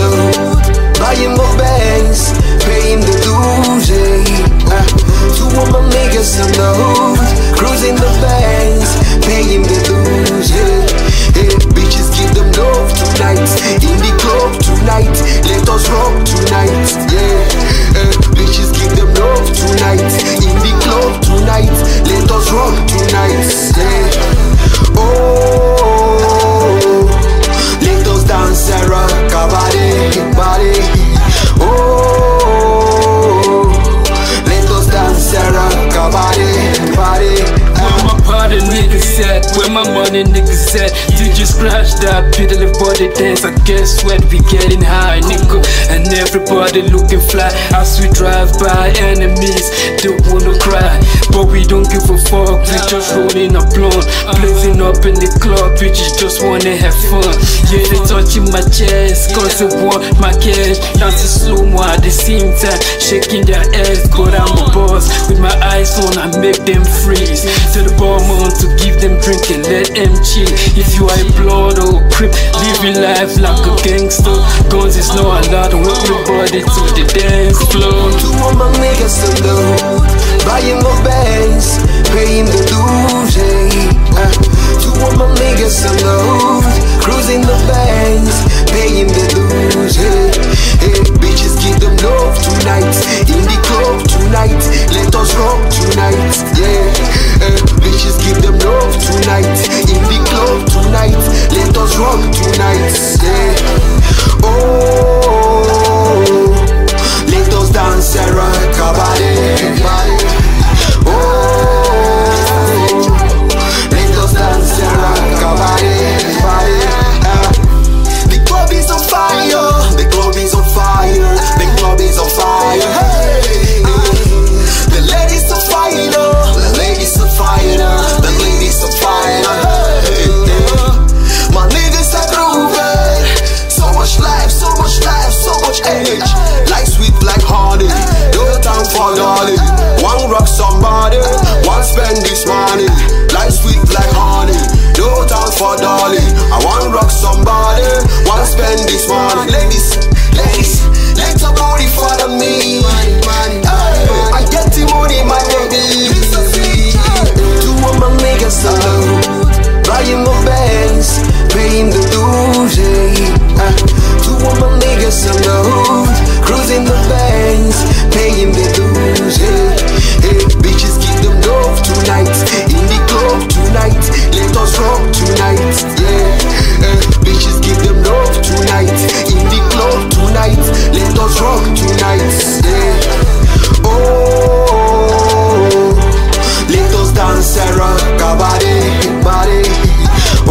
load, buying more bands, paying the dues, two of my niggas some load, cruising the bands, paying the dues, bitches give them love tonight, in the club tonight, let us rock tonight, bitches give them love tonight, in the club tonight, let us rock tonight, oh, let us dance, Sarah, kabade, body, oh, let us dance, Sarah, kabade, body. Where my party niggas at? Where my money niggas at? Did you scratch that piddly body dance? I guess what we getting high, nigga, and everybody looking fly as we drive by. Enemies don't wanna cry, but we don't give a fuck. We just rolling a blunt, blazing up in the club. Bitches just wanna have fun. Yeah, they touching my chest, cause they want my cash. Dancing slow-mo at the same time, shaking their ass. But I'm a boss, with my eyes on, I make them freeze. To the barman to give them drink and let them chill. If you are a blood or crip, live your life like a gangster. Guns is not allowed, and work your body to the dance floor. Two of my niggas some load, buying more bands, paying the dues, two of my niggas some load, cruising the bands, paying the dues, bitches give them love tonight, in the club tonight, let us rock tonight, bitches give them love tonight, in the club tonight, let us rock tonight, oh, let us dance, Sarah, kabade, oh, let us dance, Sarah, kabade, the club is on fire, the club is on fire, the club is on fire, hey, the ladies on fire, the ladies on fire, the ladies on fire, hey, my niggas are grooving, so much life, so much life, so much age, life sweet like honey, no time for dolly, one rock somebody, one spend this money, life sweet like honey, no time for dolly, I want rock somebody, one spend this money, ladies, ladies, let your booty follow me, I get the money, my baby, two of my niggas alone, buying more bands, paying the dues, two of my niggas alone, cruising the bands, paying the dues, bitches give them love tonight, in the club tonight, let us rock tonight, bitches give them love tonight, in the club tonight, let us rock tonight, oh, let us dance, Sarah, kabade, body, oh,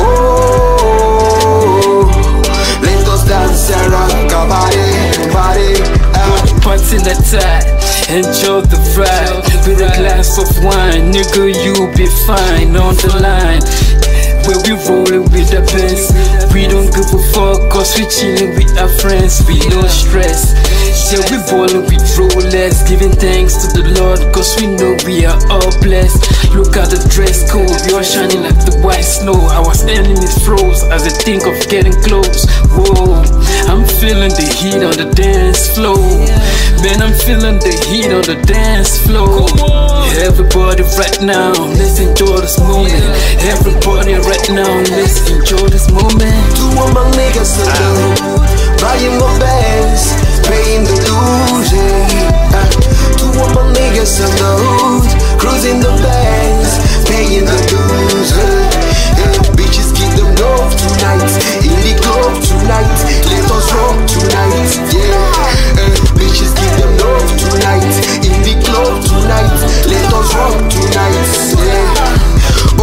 let us dance, Sarah, kabade, body, Pants in the tie, enjoy the ride with a glass of wine, nigga, you'll be fine on the line. Where we rollin' with the best, we don't give a fuck, cause we chillin' with our friends, we no stress. Yeah, we ballin' with Rolex, giving thanks to the Lord, cause we know we are all blessed. Look at the dress code, we are shining like the white snow. Our enemies froze as they think of getting close. Whoa, I'm feeling the heat on the dance floor. Man, I'm feeling the heat on the dance floor. Everybody right now, let's enjoy this moment. Everybody right now, let's enjoy this moment. Two of my niggas alone, buying more bands, paying the dues, two of my niggas alone, cruising the bands, paying the dues, bitches give them love tonight, in the club tonight, let us rock tonight, bitches give them love tonight, in the club tonight, let us rock tonight, oh,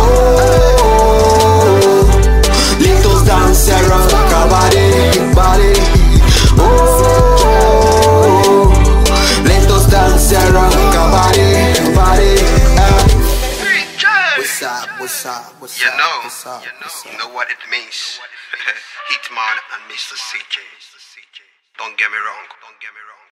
let us dance, Sarah, kabade, body, oh, let us dance, Sarah, kabade, body, what's up, You know what it means. Hitman and Mr. CJ. Don't get me wrong.